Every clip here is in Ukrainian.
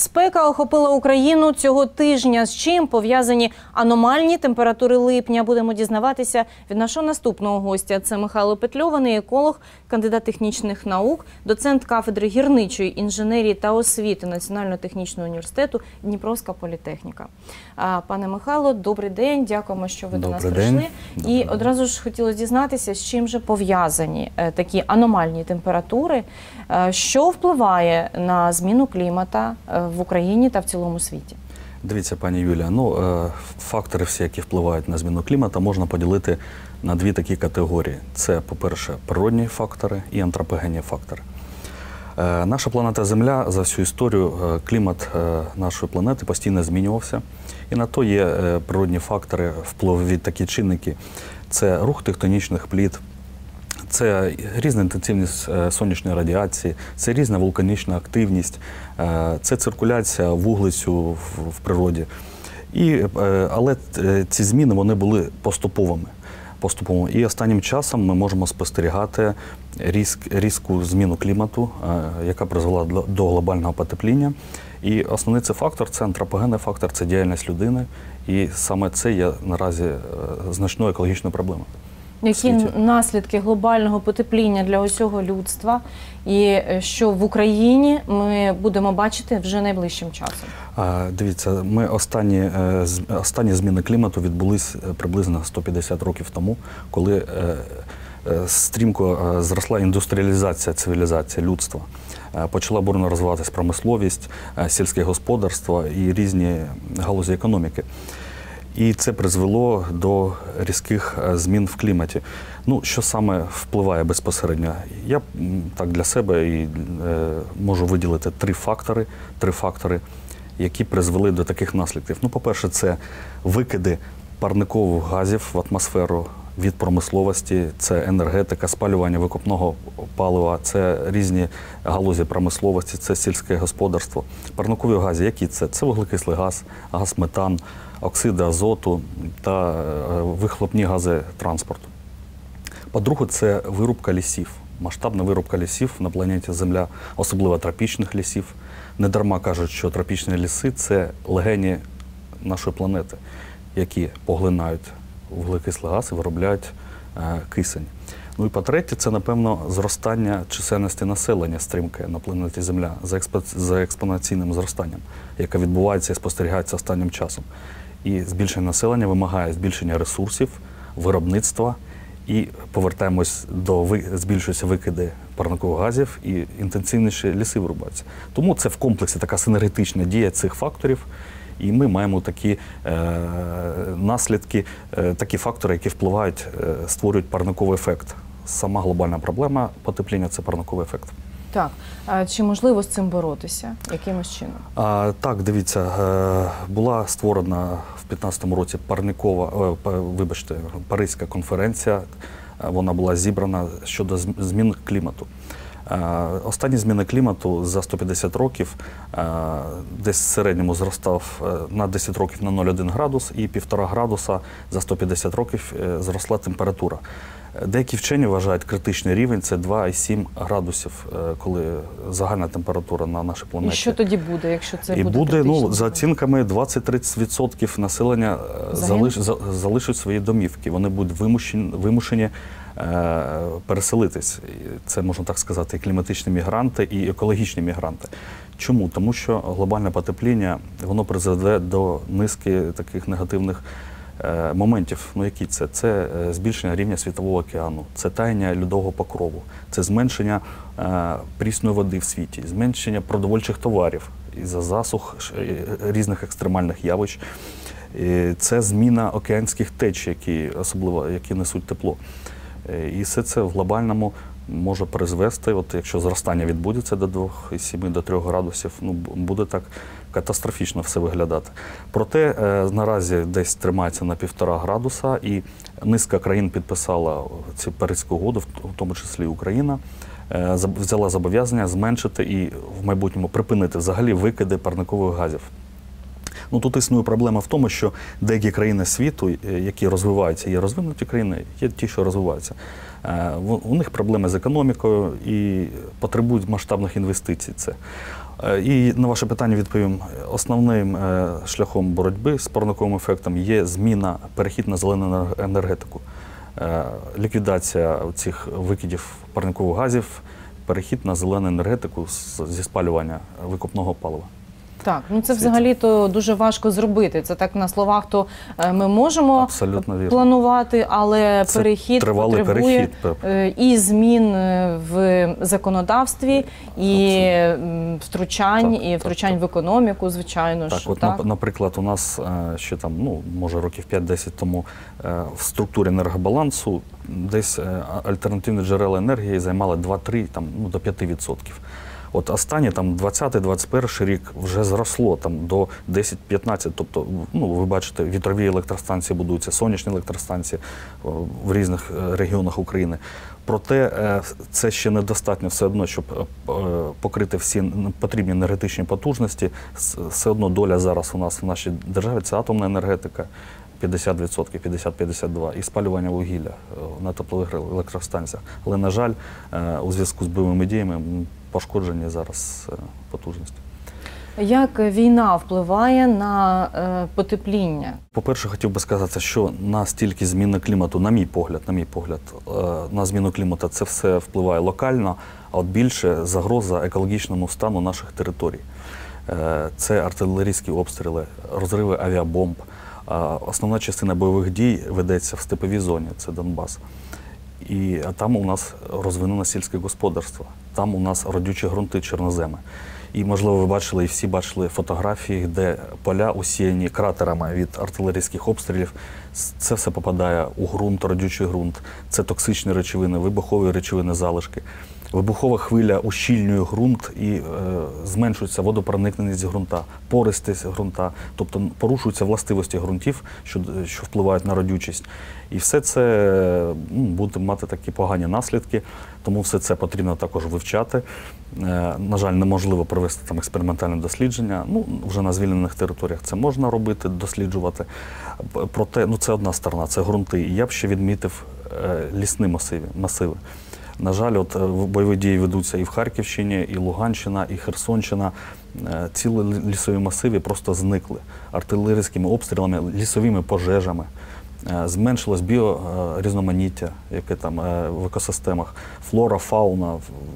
Спека охопила Україну цього тижня. З чим пов'язані аномальні температури липня? Будемо дізнаватися від нашого наступного гостя. Це Михайло Петльований, еколог, кандидат технічних наук, доцент кафедри гірничої інженерії та освіти Національного технічного університету Дніпровська політехніка. Пане Михайло, добрий день. Дякуємо, що ви до нас прийшли. І одразу ж хотілося дізнатися, з чим же пов'язані такі аномальні температури, що впливає на зміну клімата в Україні та в цілому світі? Дивіться, пані Юлія, фактори всі, які впливають на зміну клімату, можна поділити на дві такі категорії. Це, по-перше, природні фактори і антропогенні фактори. Наша планета Земля, за всю історію, клімат нашої планети постійно змінювався. І на то є природні фактори, впливові такі чинники. Це рух тектонічних плит, це різна інтенсивність сонячної радіації, це різна вулканічна активність, це циркуляція вуглецю в природі. Але ці зміни вони були поступовими. І останнім часом ми можемо спостерігати різку зміну клімату, яка призвела до глобального потепління. І основний це фактор, це антропогенний фактор, це діяльність людини. І саме це є наразі значною екологічною проблемою. Які наслідки глобального потепління для усього людства і що в Україні ми будемо бачити вже найближчим часом? Дивіться, останні зміни клімату відбулись приблизно 150 років тому, коли стрімко зросла індустріалізація цивілізації людства. Почала бурно розвиватися промисловість, сільське господарство і різні галузі економіки. І це призвело до різких змін в кліматі. Що саме впливає безпосередньо? Я так для себе можу виділити три фактори, які призвели до таких наслідків. По-перше, це викиди парникових газів в атмосферу від промисловості, це енергетика, спалювання викопного палива, це різні галузі промисловості, це сільське господарство. Парникові гази, які це? Це вуглекислий газ, газ метан, оксиди азоту та вихлопні гази транспорту. По-друге, це вирубка лісів, масштабна вирубка лісів на планеті Земля, особливо тропічних лісів. Недарма кажуть, що тропічні ліси – це легені нашої планети, які поглинають вуглекислий газ і виробляють кисень. І по-третє, це, напевно, зростання чисельності населення стрімке на планеті Земля за експоненційним зростанням, яке відбувається і спостерігається останнім часом. І збільшення населення вимагає збільшення ресурсів, виробництва, і повертаємось збільшуються викиди парникових газів і інтенсивніші ліси вирубаються. Тому це в комплексі така синергетична дія цих факторів, і ми маємо такі наслідки, такі фактори, які впливають, створюють парниковий ефект. Сама глобальна проблема потепління – це парниковий ефект. Так. Чи можливо з цим боротися? Якимось чином? Так, дивіться, була створена в 2015 році Паризька конференція. Вона була зібрана щодо змін клімату. Останні зміни клімату за 150 років десь в середньому зростав на 10 років на 0,1 градус і 1,5 градуса за 150 років зросла температура. Деякі вчені вважають критичний рівень – це 2,7 градусів, коли загальна температура на нашій планеті. І що тоді буде, якщо це буде критичний? За оцінками 20-30% населення залишать свої домівки. Вони будуть вимушені переселитись. Це, можна так сказати, і кліматичні мігранти, і екологічні мігранти. Чому? Тому що глобальне потепління, воно призведе до низки таких негативних моментів. Які це? Це збільшення рівня світового океану, це таяння льодового покрову, це зменшення прісної води в світі, зменшення продовольчих товарів із-за засух, різних екстремальних явищ. Це зміна океанських течій, які несуть тепло. І все це в глобальному може призвести, якщо зростання відбудеться до 2,7 до 3 градусів, буде так катастрофічно все виглядати. Проте наразі десь тримається на 1,5 градуса, і низка країн підписала цю Паризьку угоду, в тому числі Україна, взяла зобов'язання зменшити і в майбутньому припинити взагалі викиди парникових газів. Тут існує проблема в тому, що деякі країни світу, які розвиваються, є розвинуті країни, є ті, що розвиваються. У них проблеми з економікою і потребують масштабних інвестицій. І на ваше питання відповім. Основним шляхом боротьби з парниковим ефектом є зміна, перехід на зелену енергетику. Ліквідація цих викидів парникових газів, перехід на зелену енергетику зі спалювання викопного палива. Так, ну це взагалі-то дуже важко зробити. Це так на словах, то ми можемо планувати, але це перехід потребує і змін в законодавстві, і втручань в економіку, звичайно ж. Наприклад, у нас ще там, може років 5-10 тому в структурі енергобалансу десь альтернативні джерела енергії займали 2-3, до 5%. От останні 20-21 рік вже зросло до 10-15, тобто, ви бачите, вітрові електростанції будуються, сонячні електростанції в різних регіонах України. Проте це ще недостатньо все одно, щоб покрити всі потрібні енергетичні потужності. Все одно доля зараз у нас в нашій державі – це атомна енергетика, 50%, 50-52%, і спалювання вугілля на теплових електростанціях. Але, на жаль, у зв'язку з бойовими діями пошкоджені зараз потужності. Як війна впливає на потепління? По-перше, хотів би сказати, що настільки зміни клімату, на мій погляд, на зміну клімату це все впливає локально, а от більше загроза екологічному стану наших територій. Це артилерійські обстріли, розриви авіабомб. Основна частина бойових дій ведеться в степовій зоні, це Донбас. І там у нас розвинене сільське господарство, там у нас родючі ґрунти, чорноземи. І, можливо, ви бачили, і всі бачили фотографії, де поля усіяні кратерами від артилерійських обстрілів. Це все попадає у ґрунт, родючий ґрунт. Це токсичні речовини, вибухові речовини, залишки. Вибухова хвиля ущільнює ґрунт і зменшується водопроникненість ґрунта, пористість ґрунта, тобто порушуються властивості ґрунтів, що впливають на родючість. І все це буде мати такі погані наслідки, тому все це потрібно також вивчати. На жаль, неможливо провести там експериментальне дослідження. Вже на звільнених територіях це можна робити, досліджувати. Проте, це одна сторона, це ґрунти. І я б ще відмітив лісні масиви. На жаль, бойові дії ведуться і в Харківщині, і Луганщина, і Херсонщина. Цілі лісові масиви просто зникли артилерійськими обстрілами, лісовими пожежами. Зменшилось біорізноманіття, яке там в екосистемах, флора, фауна,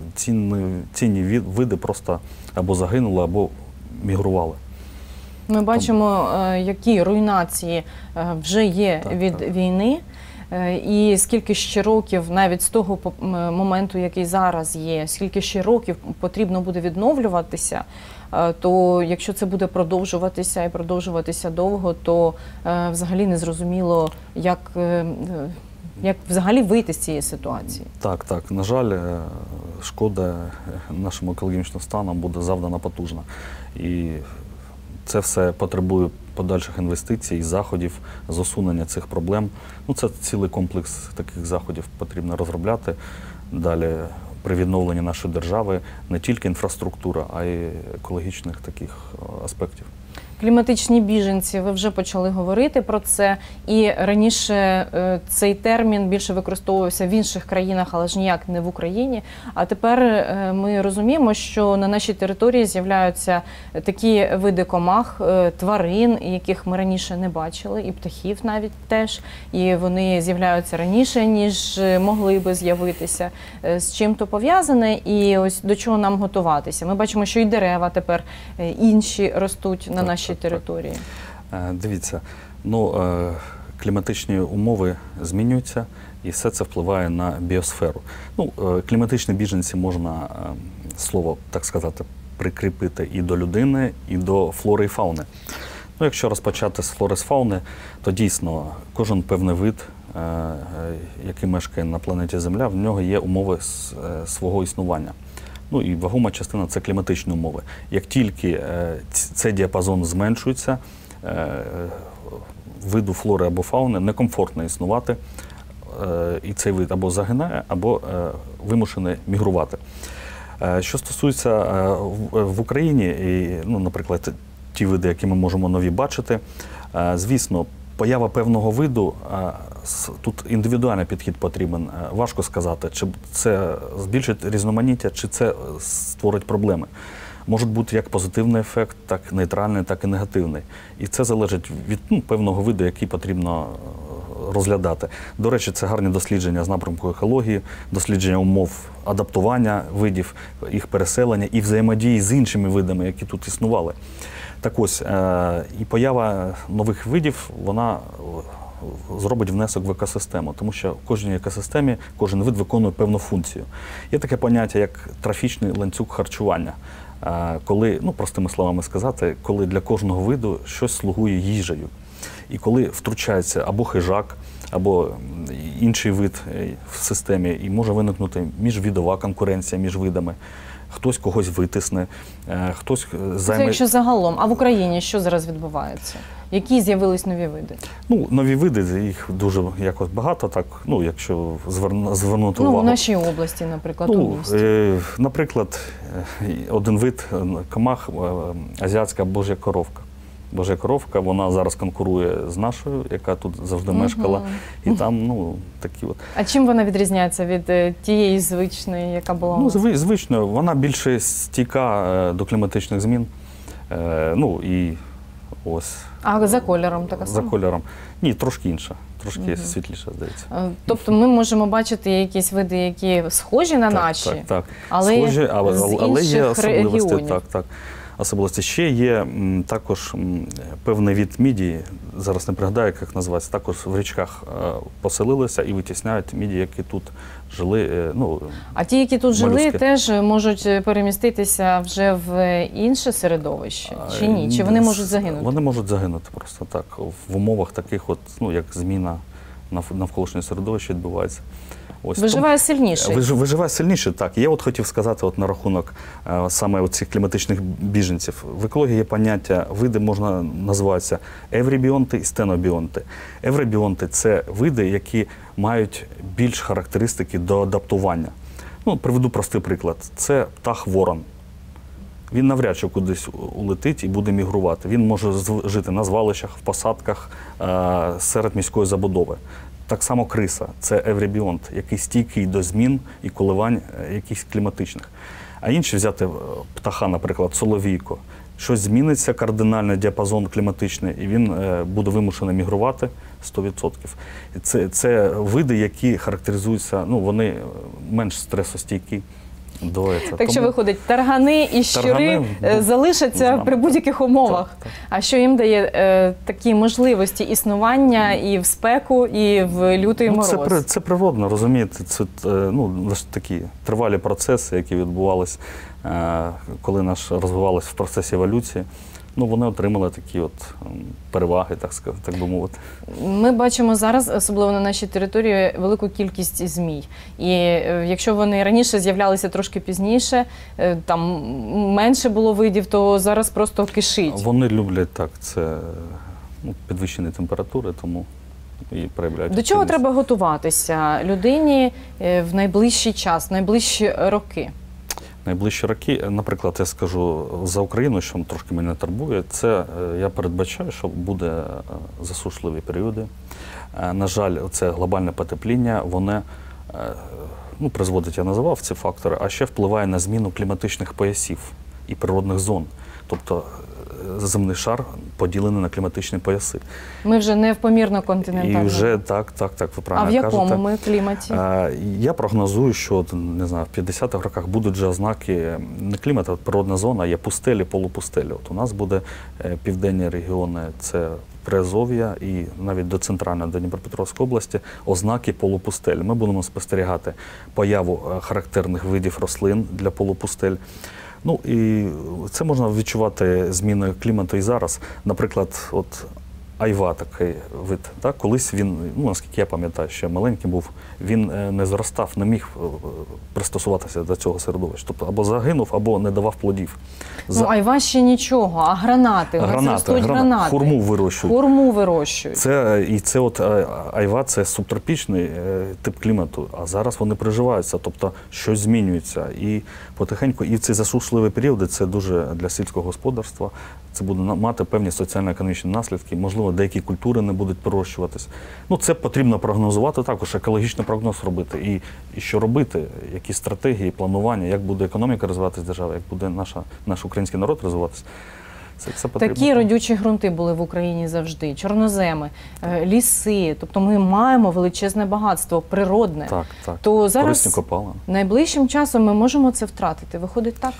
цінні види просто або загинули, або мігрували. Ми бачимо, які руйнації вже є від війни. І скільки ще років, навіть з того моменту, який зараз є, скільки ще років потрібно буде відновлюватися, то якщо це буде продовжуватися і продовжуватися довго, то взагалі не зрозуміло, як взагалі вийти з цієї ситуації. Так. На жаль, шкода нашому екологічному стану буде завдана потужна. І це все потребує подальших інвестицій, заходів з усунення цих проблем. Це цілий комплекс таких заходів потрібно розробляти. Далі при відновленні нашої держави не тільки інфраструктура, а й екологічних таких аспектів. Кліматичні біженці, ви вже почали говорити про це, і раніше цей термін більше використовувався в інших країнах, але ж ніяк не в Україні. А тепер ми розуміємо, що на нашій території з'являються такі види комах, тварин, яких ми раніше не бачили, і птахів навіть теж. І вони з'являються раніше, ніж могли би з'явитися. З чим то пов'язане і ось до чого нам готуватися? Ми бачимо, що і дерева тепер інші ростуть на нашій території. Дивіться, кліматичні умови змінюються, і все це впливає на біосферу. Кліматичні біженці можна, слово, так сказати, прикріпити і до людини, і до флори і фауни. Якщо розпочати з флори, з фауни, то дійсно кожен певний вид, який мешкає на планеті Земля, в нього є умови свого існування. І вагома частина – це кліматичні умови. Як тільки цей діапазон зменшується, виду флори або фауни некомфортно існувати, і цей вид або загинає, або вимушений мігрувати. Що стосується в Україні, наприклад, ті види, які ми можемо нові бачити, звісно, поява певного виду, тут індивідуальний підхід потрібен. Важко сказати, чи це збільшить різноманіття, чи це створить проблеми. Може бути як позитивний ефект, так і нейтральний, так і негативний. І це залежить від певного виду, який потрібно розглядати. До речі, це гарні дослідження з напрямку екології, дослідження умов адаптування видів, їх переселення і взаємодії з іншими видами, які тут існували. Так ось, і поява нових видів, вона зробить внесок в екосистему, тому що в кожній екосистемі кожен вид виконує певну функцію. Є таке поняття, як трофічний ланцюг харчування. Коли, простими словами сказати, коли для кожного виду щось слугує їжею. І коли втручається або хижак, або інший вид в системі, і може виникнути міжвідова конкуренція між видами, хтось когось витисне, хтось займе... Це якщо загалом. А в Україні що зараз відбувається? Які з'явились нові види? Нові види, їх дуже якось багато, так, якщо звернути увагу. В нашій області, наприклад, у місті. Наприклад, один вид комах – азіатська божа коровка. Божа коровка, вона зараз конкурує з нашою, яка тут завжди мешкала. І там, такі от. А чим вона відрізняється від тієї звичної, яка була у нас? Звичною, вона більше стійка до кліматичних змін. І ось. А за кольором така За сама? кольором. Ні, трошки інша. Трошки світліша, здається. Тобто ми можемо бачити якісь види, які схожі на наші, так. але схожі, але є інших особливості. регіонів. Так. Особливості. Ще є також певний від мідії, зараз не пригадаю, як називається, також в річках поселилися і витісняють мідії, які тут жили. А ті, які тут жили, молюски. теж можуть переміститися вже в інше середовище? Чи ні? Чи вони можуть загинути? Вони можуть загинути просто так. В умовах таких, як зміна навколишнього середовища відбувається. Виживає сильніше. Виживає сильніше, так. Я хотів сказати на рахунок саме цих кліматичних біженців. В екології є поняття, види можна називатися еврібіонти і стенобіонти. Еврібіонти – це види, які мають більш характеристики до адаптування. Приведу простий приклад. Це птах-ворон. Він навряд чи кудись улетить і буде мігрувати. Він може жити на звалищах, в посадках, серед міської забудови. Так само криса – це еврібіонт, який стійкий до змін і коливань якихось кліматичних. А інші взяти птаха, наприклад, соловійко. Щось зміниться, кардинальний діапазон кліматичний, і він буде вимушений мігрувати 100%. Це види, які характеризуються, вони менш стресостійкі. Так що виходить, таргани і щури залишаться при будь-яких умовах. Так. А що їм дає такі можливості існування і в спеку, і в лютий мороз? Це природно, розумієте, це такі тривалі процеси, які відбувалися, коли розвивалися в процесі еволюції. Вони отримали такі переваги, так би мовити. Ми бачимо зараз, особливо на нашій території, велику кількість змій. І якщо вони раніше з'являлися трошки пізніше, там менше було видів, то зараз просто кишить. Вони люблять це підвищені температури, тому і проявляють. До чого треба готуватися людині в найближчий час, в найближчі роки? Найближчі роки, наприклад, я скажу за Україну, що трошки мене турбує, це я передбачаю, що буде засушливі періоди. На жаль, це глобальне потепління, воно призводить, я називав ці фактори, а ще впливає на зміну кліматичних поясів і природних зон. Тобто земний шар поділений на кліматичні пояси. Ми вже не в помірно-континентальному. І вже так, ви правильно кажете. А в якому ми кліматі? Я прогнозую, що, не знаю, в 50-х роках будуть вже ознаки не клімату, а природна зона, є пустелі, полупустелі. У нас буде південні регіони, це Приазов'я і навіть до центральної, до Дніпропетровської області, ознаки полупустель. Ми будемо спостерігати появу характерних видів рослин для полупустель. І це можна відчувати зміною клімату і зараз. Наприклад, айва такий вид. Колись він, наскільки я пам'ятаю, ще маленький був, він не зростав, не міг пристосуватися до цього середовища. Тобто або загинув, або не давав плодів. Айва ще нічого, а гранати. Гранати. Хурму вирощують. Хурму вирощують. Айва – це субтропічний тип клімату, а зараз вони приживаються, тобто щось змінюється. І потихеньку, і в ці засушливі періоди це дуже для сільського господарства, це буде мати певні соціально-економічні наслідки, можливо, ну, деякі культури не будуть вирощуватись. Ну, це потрібно прогнозувати також, екологічний прогноз робити. І що робити, які стратегії, планування, як буде економіка розвиватися держава, як буде наш український народ розвиватися. Це потрібно. Такі родючі ґрунти були в Україні завжди, чорноземи, ліси, тобто ми маємо величезне багатство, природне. Так, так. То зараз Корисні копалини. найближчим часом ми можемо це втратити. Виходить так?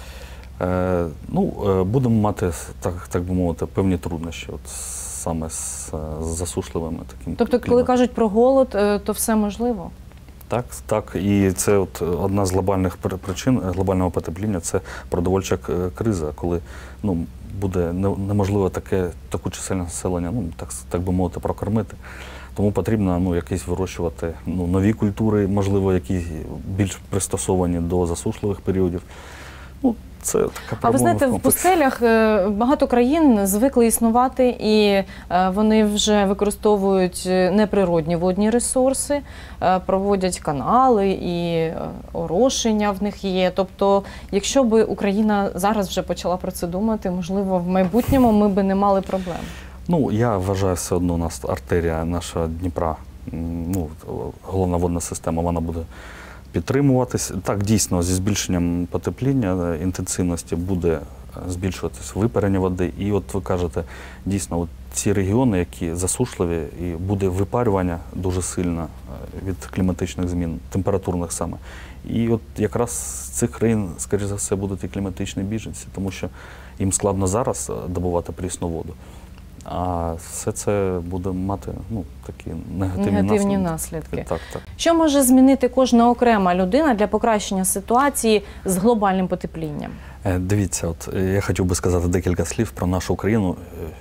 Будемо мати, так би мовити, певні труднощі саме з засушливими такими. Тобто, коли кажуть про голод, то все можливо? Так. І це одна з глобальних причин глобального потепління – це продовольча криза, коли буде неможливо таку чисельне населення, так би мовити, прокормити. Тому потрібно якісь вирощувати нові культури, можливо, які більш пристосовані до засушливих періодів. Це така А ви знаєте, в пустелях багато країн звикли існувати, і вони вже використовують неприродні водні ресурси, проводять канали і орошення в них є. Тобто, якщо б Україна зараз вже почала про це думати, можливо, в майбутньому ми б не мали проблем. Я вважаю, все одно у нас артерія наша Дніпра, головна водна система, вона буде підтримуватись. Так, дійсно, зі збільшенням потепління, інтенсивності буде збільшуватись випарення води. І от ви кажете, дійсно, ці регіони, які засушливі, і буде випарювання дуже сильно від кліматичних змін, температурних саме. І от якраз з цих країн, скоріш за все, будуть і кліматичні біженці, тому що їм складно зараз добувати прісну воду. А все це буде мати такі негативні наслідки. Так. Що може змінити кожна окрема людина для покращення ситуації з глобальним потеплінням? Дивіться, я хотів би сказати декілька слів про нашу Україну,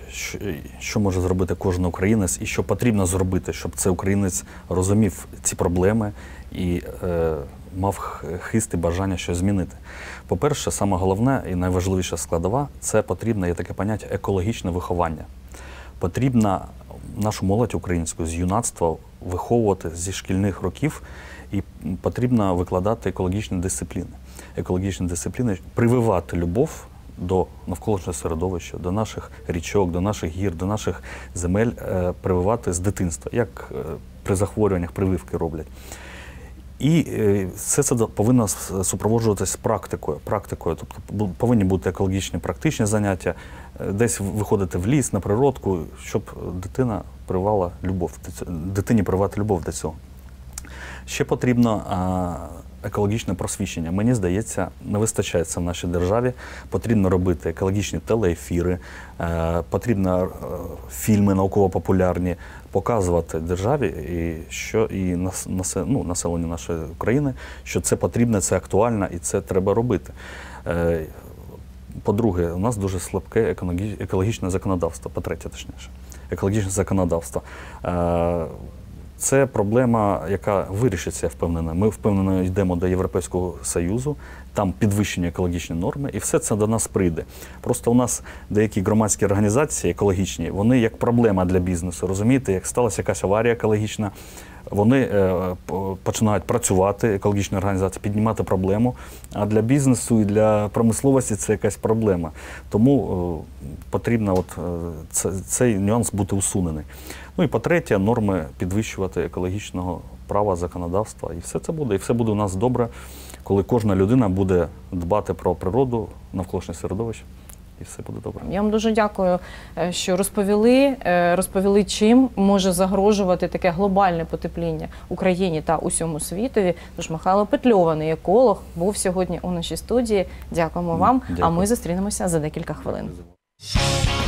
що може зробити кожен українець і що потрібно зробити, щоб цей українець розумів ці проблеми і мав хист і бажання щось змінити. По-перше, саме головне і найважливіша складова – це потрібне, є таке поняття, екологічне виховання. Потрібно нашу молодь українську з юнацтва виховувати зі шкільних років, і потрібно викладати екологічні дисципліни. Екологічні дисципліни – прививати любов до навколишнього середовища, до наших річок, до наших гір, до наших земель, прививати з дитинства, як при захворюваннях прививки роблять. І все це повинно супроводжуватись практикою. Тобто повинні бути екологічні практичні заняття, десь виходити в ліс, на природку, щоб дитині прививати любов до цього. Ще потрібно екологічне просвіщення. Мені здається, не вистачає це в нашій державі. Потрібно робити екологічні телеефіри, потрібно фільми науково-популярні показувати державі і населенню нашої країни, що це потрібно, це актуально і це треба робити. По-друге, у нас дуже слабке екологічне законодавство, по-третє, точніше, екологічне законодавство. Це проблема, яка вирішиться, я впевнена. Ми впевнено йдемо до Європейського Союзу, там підвищені екологічні норми, і все це до нас прийде. Просто у нас деякі громадські організації екологічні, вони як проблема для бізнесу, розумієте, як сталася якась аварія екологічна, вони починають працювати, екологічні організації, піднімати проблему, а для бізнесу і для промисловості це якась проблема. Тому потрібно цей нюанс бути усунений. І по-третє, норми підвищувати екологічного права, законодавства. І все це буде. І все буде у нас добре, коли кожна людина буде дбати про природу, навколишнє середовище. І все буде добре. Я вам дуже дякую, що розповіли, чим може загрожувати таке глобальне потепління Україні та усьому світові. Тож Михайло Петльований, еколог, був сьогодні у нашій студії. Дякуємо вам, а ми зустрінемося за декілька хвилин.